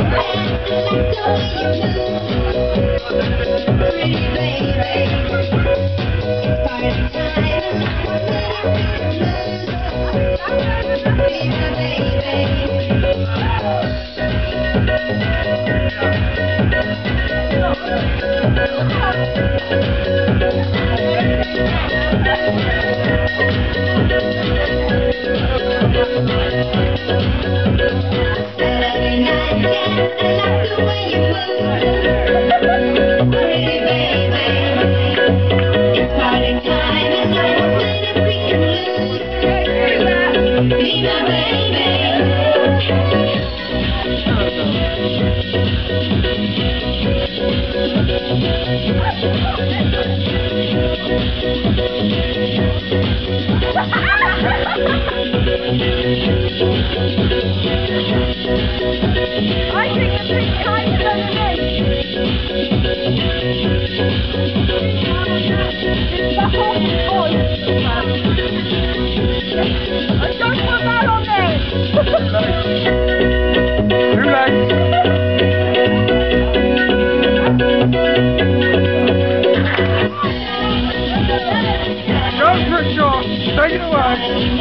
I think the big kite is underneath. It's the whole voice. I don't put that on there. Too late. Go for it, John. Take it away.